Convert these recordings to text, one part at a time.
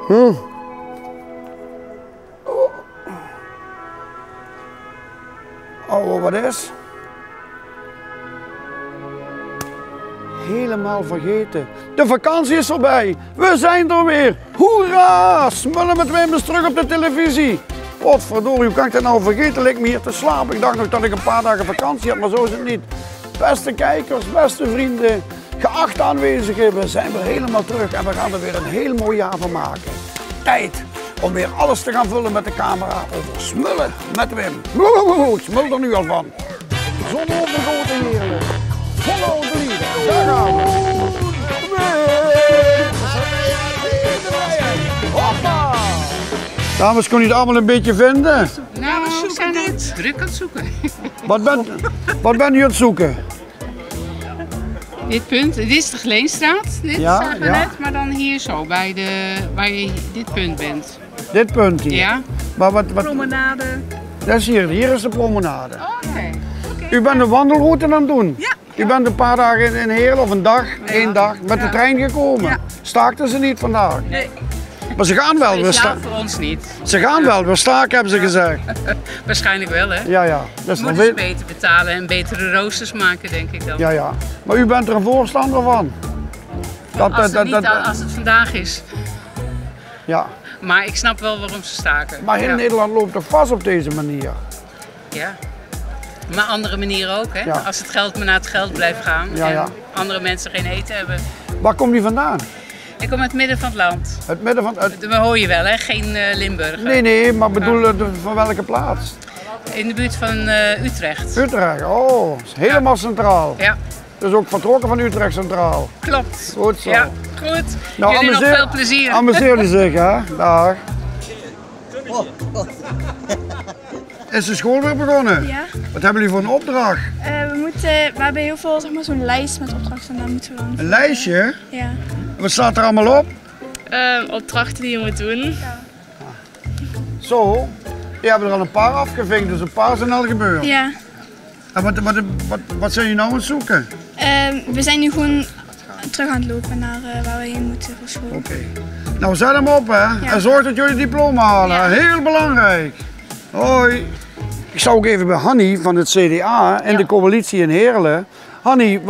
Oh, wat is? Helemaal vergeten. De vakantie is voorbij. We zijn er weer. Hoera! Smullen met Wim is terug op de televisie. Potverdorie, hoe kan ik dat nou vergeten? Lijkt me hier te slapen. Ik dacht nog dat ik een paar dagen vakantie had, maar zo is het niet. Beste kijkers, beste vrienden, geachte aanwezigen, we zijn weer helemaal terug en we gaan er weer een heel mooi jaar van maken. Tijd om weer alles te gaan vullen met de camera over Smullen met Wim. Ik smul er nu al van. Zonovergoten heerlijk. Follow the leader. Daar gaan we. Hoppa! Dames, kon je het allemaal een beetje vinden? Nou, we zijn dit druk aan het zoeken. Wat ben je aan het zoeken? Dit punt, dit is de Geleenstraat, dit Ja, zagen we ja. net, maar dan hier zo, waar je dit punt bent. Dit punt hier? Ja. Maar wat, Promenade. Dat is hier is de promenade. Oké. U bent de wandelroute aan het doen? Ja. U bent een paar dagen in Heerlen of een dag, één dag, met de trein gekomen. Ja. Staakten ze niet vandaag? Nee. Maar ze gaan wel weer Speciaal staken. voor ons niet. Ze gaan wel weer staken, hebben ze gezegd. Waarschijnlijk wel, hè? Ja, ja. Dus Moeten ze beter betalen en betere roosters maken, denk ik dan. ja, ja. Maar u bent er een voorstander van? Als het vandaag is. Ja. Maar ik snap wel waarom ze staken. Maar heel Ja. Nederland loopt toch vast op deze manier? Ja. Maar andere manieren ook, hè? Ja. Als het geld maar naar het geld blijft gaan Ja, en ja. andere mensen geen eten hebben. Waar komt die vandaan? Ik kom uit het midden van het land. Het midden van... Dat hoor je wel, hè? Geen Limburger. Nee, maar bedoel van welke plaats? In de buurt van Utrecht. Utrecht, oh, is helemaal centraal. Ja, Dus ook vertrokken van Utrecht centraal. klopt. Goed zo. Ja, goed. Nou, Jullie nog veel plezier. Amuseer je zich, hè? Dag. Is de school weer begonnen? Ja. Wat hebben jullie voor een opdracht? We hebben heel veel, zeg maar, zo'n lijst met opdrachten en daar moeten we dan... Een lijstje? Ja. Wat staat er allemaal op? Opdrachten die je moet doen. Zo. Je hebt er al een paar afgevinkt, dus een paar zijn al gebeurd. Ja. En wat zijn jullie nou aan het zoeken? We zijn nu gewoon terug aan het lopen naar waar we heen moeten voor school. Oké. Nou, zet hem op, hè. En zorg dat jullie diploma halen. Ja. Heel belangrijk. Hoi. Ik zou ook even bij Hanny van het CDA en de coalitie in Heerlen. Hanny,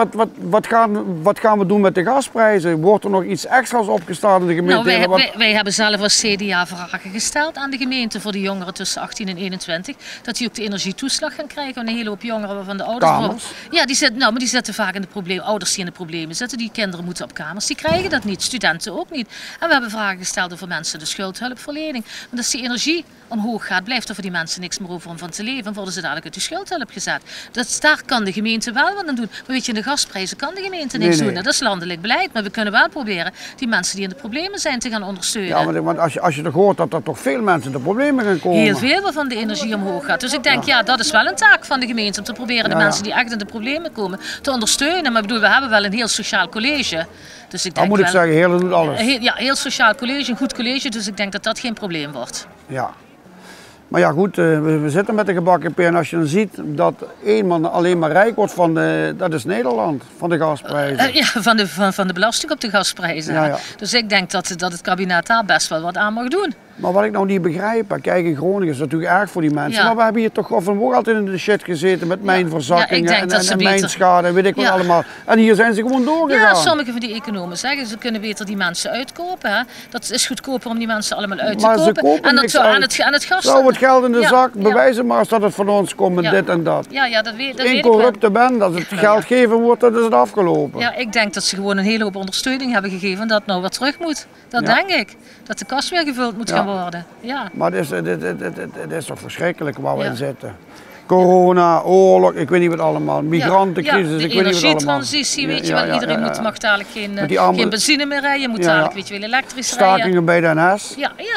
wat gaan we doen met de gasprijzen? Wordt er nog iets extra's opgestaan in de gemeente? Nou, wij hebben zelf als CDA vragen gesteld aan de gemeente voor de jongeren tussen 18 en 21. Dat die ook de energietoeslag gaan krijgen. Een hele hoop jongeren waarvan de ouders... Kamers? Ja, maar die zitten vaak in de problemen. Ouders die in de problemen zitten, die kinderen moeten op kamers. Die krijgen dat niet, studenten ook niet. En we hebben vragen gesteld over mensen de schuldhulpverlening. Want als die energie omhoog gaat, blijft er voor die mensen niks meer over om van te leven. En worden ze dadelijk uit de schuldhulp gezet. Daar kan de gemeente wel wat aan doen. Maar weet je, in de gasprijzen kan de gemeente niks doen. Dat is landelijk beleid. Maar we kunnen wel proberen die mensen die in de problemen zijn te gaan ondersteunen. Ja, want als je toch hoort dat er toch veel mensen in de problemen gaan komen. Heel veel waarvan de energie omhoog gaat. Dus ik denk, ja, dat is wel een taak van de gemeente. Om te proberen de mensen die echt in de problemen komen te ondersteunen. Maar ik bedoel, we hebben wel een heel sociaal college. Dus ik denk moet ik zeggen, Heerlen doet alles. Heel sociaal college, een goed college. Dus ik denk dat dat geen probleem wordt. Ja. Maar ja goed, we zitten met de gebakken peren. En als je dan ziet dat één man alleen maar rijk wordt van dat is Nederland, van de gasprijzen. Ja, van de belasting op de gasprijzen. Ja, ja. Dus ik denk dat het kabinet daar best wel wat aan mag doen. Maar wat ik nou niet begrijp, kijk in Groningen is het natuurlijk erg voor die mensen. Ja. Maar we hebben hier toch of ook altijd in de shit gezeten met mijnverzakkingen en mijnschade en weet ik wat allemaal. En hier zijn ze gewoon doorgegaan. Ja, sommige van die economen zeggen ze kunnen beter die mensen uitkopen. Hè? Dat is goedkoper om die mensen allemaal uit te maar kopen. Ze kopen En niks aan het gas. Zou het geld in de zak, ja. bewijzen maar als dat het van ons komt met dit en dat. Ja, dat weet Geen ik wel. corrupte bent, als het geld geven wordt, dan is het afgelopen. Ja, ik denk dat ze gewoon een hele hoop ondersteuning hebben gegeven en dat nou wat terug moet. Dat denk ik. Dat de kas weer gevuld moet gaan worden. Ja. Maar het is toch verschrikkelijk waar we in zitten. Corona, oorlog, ik weet niet wat allemaal, migrantencrisis, ik weet niet wat allemaal. De energietransitie, weet je wel, iedereen moet dadelijk geen benzine meer rijden, je moet dadelijk weet je wel, elektrisch rijden. Stakingen bij de NS.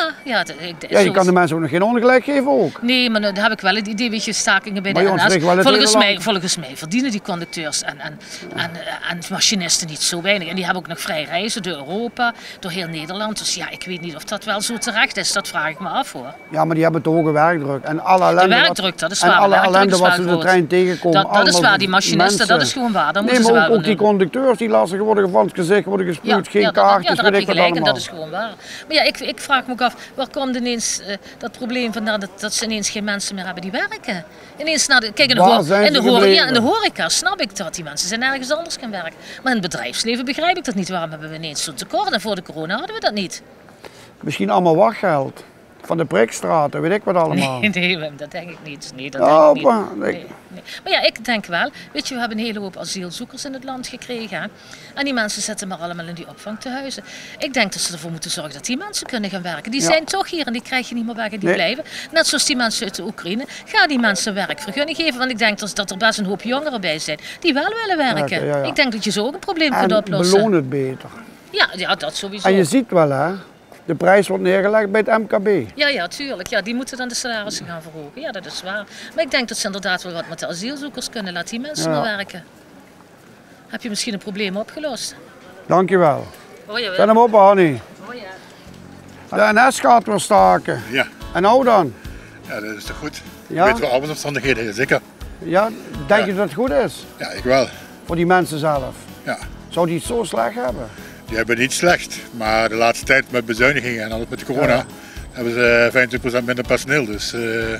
Je kan de mensen ook nog geen ongelijk geven ook. Nee, maar dan heb ik wel het idee, weet je, stakingen bij de NS. Volgens mij verdienen die conducteurs en machinisten niet zo weinig. En die hebben ook nog vrij reizen door Europa, door heel Nederland. Dus ja, ik weet niet of dat wel zo terecht is, dat vraag ik me af hoor. Ja, maar die hebben toch ook een werkdruk. En alle ellende de werkdruk, dat is waar. ellende wat ze in de trein tegenkomen. Dat is waar, die machinisten, mensen. dat is gewoon waar. Daar Nee, moeten ze maar wel ook die conducteurs die lastig worden van het gezicht, worden gespuwd, geen kaartjes, daar weet heb je ik wat gelijk en allemaal. dat is gewoon waar. Maar ja, ik vraag me ook af, waar komt ineens dat probleem vandaan dat ze ineens geen mensen meer hebben die werken? Ineens kijk, in de horeca snap ik dat die mensen zijn ergens anders gaan werken. Maar in het bedrijfsleven begrijp ik dat niet. Waarom hebben we ineens zo'n tekort? En voor de corona hadden we dat niet. Misschien allemaal wachtgeld. Van de prikstraten, weet ik wat allemaal. Nee, Wim, dat denk ik niet. Nee, dat denk ik niet. Nee. Maar ja, ik denk wel, weet je, we hebben een hele hoop asielzoekers in het land gekregen. Hè? En die mensen zitten maar allemaal in die opvangtehuizen. Ik denk dat ze ervoor moeten zorgen dat die mensen kunnen gaan werken. Die zijn toch hier en die krijg je niet meer weg en die blijven. Net zoals die mensen uit de Oekraïne. Ga die mensen werkvergunning geven, want ik denk dat er best een hoop jongeren bij zijn die wel willen werken. Ja. Ik denk dat je zo ook een probleem kunt oplossen. En beloon het beter. Ja, dat sowieso. En je ziet wel hè, de prijs wordt neergelegd bij het MKB. Ja, tuurlijk. Ja, die moeten dan de salarissen gaan verhogen. Ja, dat is waar. Maar ik denk dat ze inderdaad wel wat met de asielzoekers kunnen. Laat die mensen maar werken. Heb je misschien een probleem opgelost? Dankjewel. Oh, jawel. Zet hem op, Hanny. Oh, ja. De NS gaat weer staken. Ja. En nou dan? Ja, dat is toch goed? Ja? Weten we arbeidsomstandigheden, zeker? Ja, denk je dat het goed is? Ja, ik wel. Voor die mensen zelf? Ja. Zou die het zo slecht hebben? Die hebben niet slecht, maar de laatste tijd met bezuinigingen en alles met de corona hebben ze 25% minder personeel. Dus,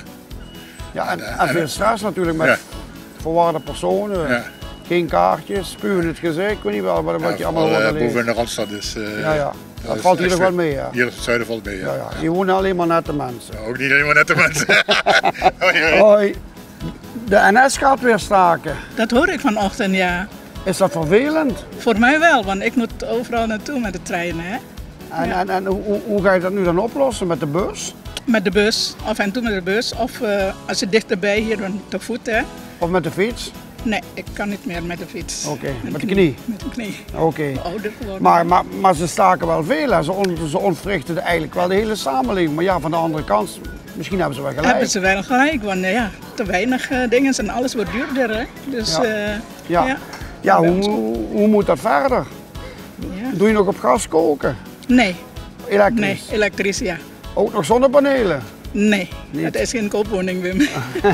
ja, en veel stress natuurlijk met verwarde personen. Ja. Geen kaartjes, spuwen in het gezicht, ik weet niet wel wat je allemaal wordt boven in de Randstad is. Dat valt hier nog wel mee. Ja. Hier in het zuiden valt mee. Ja. Hier wonen alleen maar nette mensen. Ja, ook niet alleen maar nette mensen. Hoi. De NS gaat weer staken. Dat hoor ik vanochtend, ja. Is dat vervelend? Voor mij wel, want ik moet overal naartoe met de trein. Hè? En hoe ga je dat nu dan oplossen? Met de bus? Met de bus, af en toe met de bus. Of als je dichterbij hier dan te voet. Hè? Of met de fiets? Nee, ik kan niet meer met de fiets. Oké, met de knie? Met de knie. Oké. Ouder geworden. Maar ze staken wel veel. Hè? Ze ontwrichten eigenlijk wel de hele samenleving. Maar ja, van de andere kant, misschien hebben ze wel gelijk. Hebben ze wel gelijk, want ja, te weinig dingen en alles wordt duurder. Hè? Dus, ja, hoe moet dat verder? Ja. Doe je nog op gas koken? Nee. Elektrisch? Nee, elektrisch, ja. Ook nog zonnepanelen? Nee, het is geen koopwoning, Wim.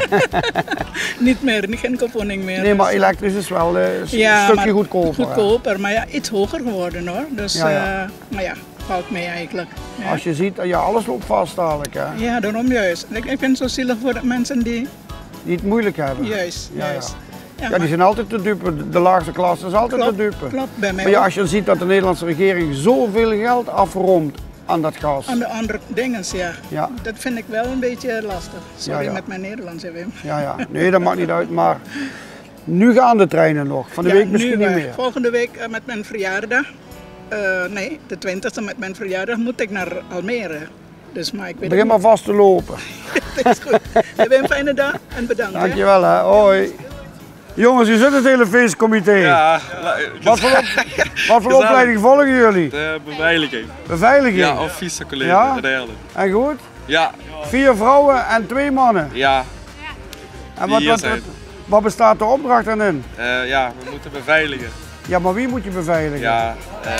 Niet meer, geen koopwoning meer. Nee, maar elektrisch is wel een stukje goedkoper. Goedkoper, maar ja, iets hoger geworden hoor. Dus, maar ja, valt mee eigenlijk. Ja. Als je ziet, alles loopt vast dadelijk. Hè? Ja, daarom juist. Ik vind het zo zielig voor de mensen die het moeilijk hebben. Juist. Ja, die zijn altijd te dupe. De laagste klasse is altijd te dupe. Klopt, bij mij. Maar ja, als je ziet dat de Nederlandse regering zoveel geld afromt aan dat gas. Aan de andere dingen, ja. Dat vind ik wel een beetje lastig. Sorry met mijn Nederlands, Wim. Ja. Nee, dat maakt niet uit. Maar nu gaan de treinen nog. Van de week misschien niet meer. Volgende week met mijn verjaardag. Nee, de 20e met mijn verjaardag moet ik naar Almere. Dus, maar ik weet begin maar vast te lopen. Dat is goed. Heb een fijne dag en bedankt. Dankjewel hè. Hoi. Jongens, u zit het hele feestcomité. Ja. Wat voor opleiding volgen jullie? De beveiliging. Beveiliging? Ja, of vice-collega, de derde. En goed? Ja. 4 vrouwen en 2 mannen? Ja. En wat bestaat de opdracht dan in? Ja, we moeten beveiligen. Ja, maar wie moet je beveiligen? Ja,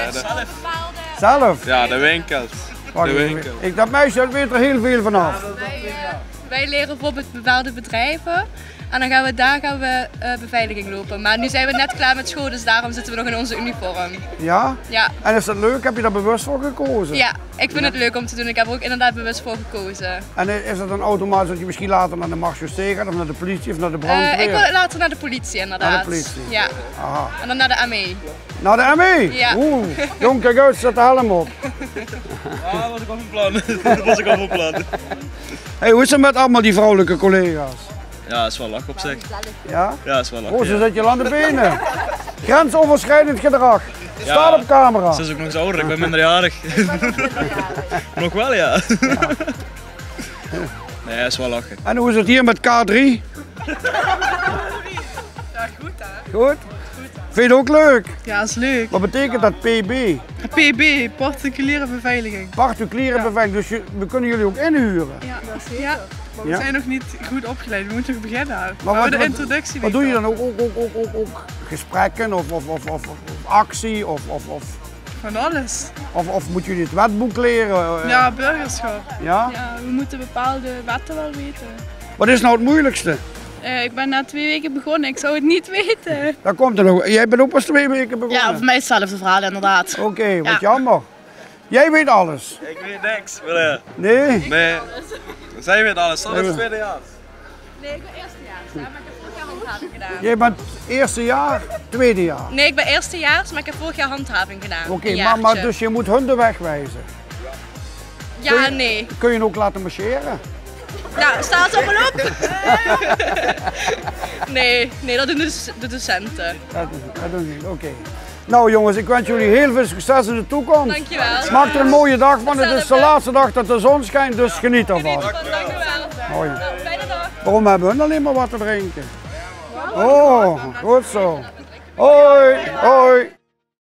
zelf? Ja, de winkels. Dat meisje weet er heel veel vanaf. Wij leren bijvoorbeeld bepaalde bedrijven en dan gaan we beveiliging lopen. Maar nu zijn we net klaar met school, dus daarom zitten we nog in onze uniform. Ja? Ja. En is dat leuk? Heb je daar bewust voor gekozen? Ja, ik vind het leuk om te doen. Ik heb er ook inderdaad bewust voor gekozen. En is het dan automatisch dat je misschien later naar de marechaussee gaat of naar de politie of naar de brandweer? Ik wil later naar de politie inderdaad. Naar de politie? Ja. Aha. En dan naar de ME. Naar de ME? Ja. Oeh, jong, kijk uit, zet de helm op. Ja, dat was ik al van plan. Hey, hoe is het met allemaal die vrouwelijke collega's? Ja, dat is wel lach op zich. Ja? Ja, dat is wel lach. Oh, ze zet je aan de benen. Grensoverschrijdend gedrag. Staat op camera. Ze is ook nog eens ouder, ik ben minderjarig. Nog wel, ja. Nee, dat is wel lachen. En hoe is het hier met K3? Ja, goed hè. Goed? Vind je het ook leuk? Ja, dat is leuk. Wat betekent dat PB? PB, particuliere beveiliging. Particuliere beveiliging, dus we kunnen jullie ook inhuren? Ja, dat is zeker. Maar we zijn nog niet goed opgeleid, we moeten nog beginnen. Maar de introductie. Wat doe je dan ook gesprekken of actie of van alles. Of moeten jullie het wetboek leren? Ja, burgerschap. Ja? Ja, we moeten bepaalde wetten wel weten. Wat is nou het moeilijkste? Ik ben na 2 weken begonnen, ik zou het niet weten. Dat komt er nog. Jij bent ook pas 2 weken begonnen? Ja, voor mij is hetzelfde verhaal inderdaad. Oké, wat jammer. Jij weet alles? Ik weet niks. Willen. Nee? Nee. Zij weet alles. Dat is het tweede jaar. Nee, ik ben eerstejaars, maar ik heb vorig jaar handhaving gedaan. Jij bent eerste jaar, tweede jaar? Nee, ik ben eerstejaars, maar ik heb vorig jaar handhaving gedaan. Oké, maar dus je moet hun de weg wijzen. Ja, nee. Kun je hem ook laten marcheren? Nou, staat op en op. Nee, dat doen de docenten. Dat doen ze, oké. Nou jongens, ik wens jullie heel veel succes in de toekomst. Dankjewel. Maak er een mooie dag van. Het is de laatste dag dat de zon schijnt, dus geniet ervan. Dankjewel. Hoi. Fijne dag. Waarom hebben hun alleen maar wat te drinken? Oh, goed zo. Hoi, hoi.